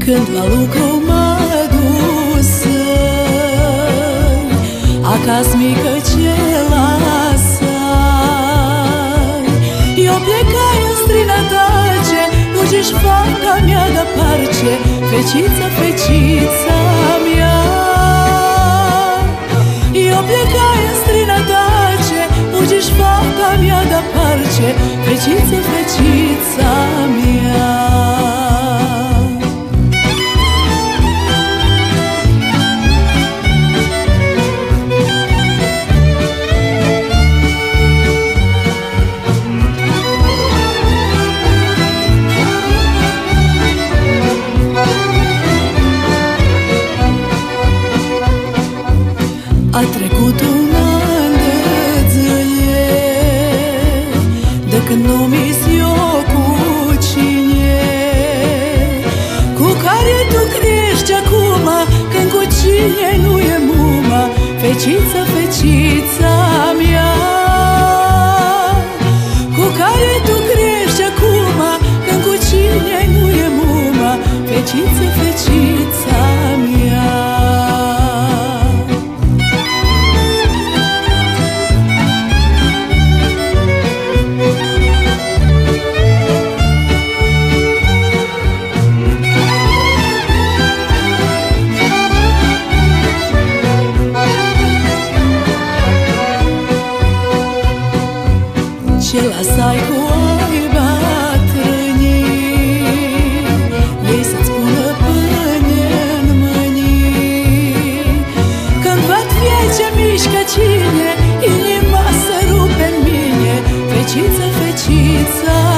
Când la lucru mă dusă, acasă mică ce lasai. Eu plecai în străinătate, fugi-și fata mea de parce, fecița, fecița mea. Eu plecai în străinătate, fugi-și fata mea de parce, fecița, fecița mea. A trecut un an de zile de când nu mi-s eu cu cine, cu care tu crești acum, când cu cine nu e muma, fecița, fecița mea. Cu care tu crești acum, când cu cine nu e muma, fecița, fecița mea. Ce lasai cu ai bătrânii, ei să-ți pună pâine-n mâinii. Când văd fie ce mișcă cine, inima se rupe-n mine, fecița, fecița